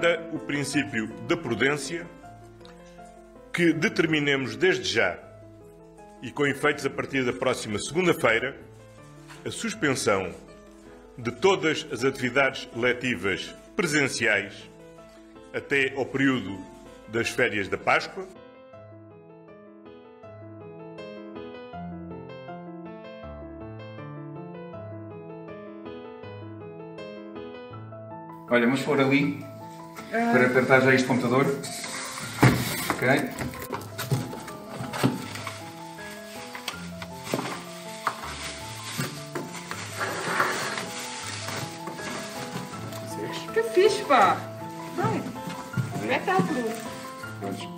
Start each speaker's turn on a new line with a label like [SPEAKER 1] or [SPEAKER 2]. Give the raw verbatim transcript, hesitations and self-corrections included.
[SPEAKER 1] importa o princípio da prudência, que determinemos desde já, e com efeitos a partir da próxima segunda-feira, a suspensão de todas as atividades letivas presenciais até ao período das férias da Páscoa.
[SPEAKER 2] Olha, vamos pôr ali para apertar já este computador. Ok.
[SPEAKER 3] Que fixe, pá! Bem, como é que está tudo?
[SPEAKER 2] Pronto.